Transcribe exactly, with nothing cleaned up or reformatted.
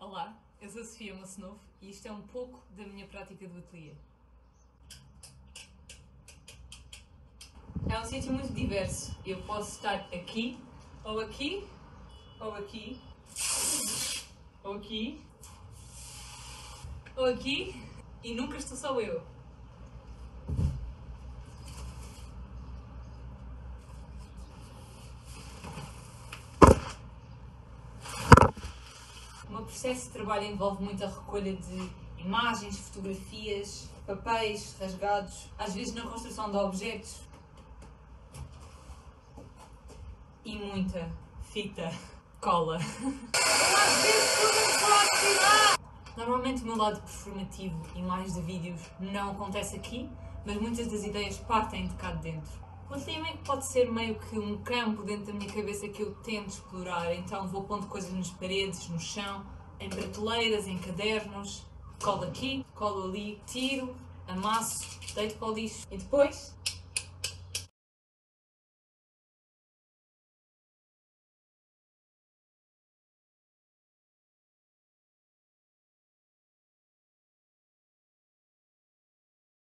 Olá, eu sou a Sofia Moço e isto é um pouco da minha prática do ateliê. É um sítio muito diverso. Eu posso estar aqui, ou aqui, ou aqui, ou aqui, ou aqui, e nunca estou só eu. O meu processo de trabalho envolve muita recolha de imagens, fotografias, papéis rasgados, às vezes na construção de objetos e muita fita cola. Às vezes tudo pode. Normalmente o meu lado performativo e mais de vídeos não acontece aqui, mas muitas das ideias partem de cá de dentro. O ateliê pode ser meio que um campo dentro da minha cabeça que eu tento explorar, então vou pondo coisas nas paredes, no chão, em prateleiras, em cadernos, colo aqui, colo ali, tiro, amasso, deito para o lixo e depois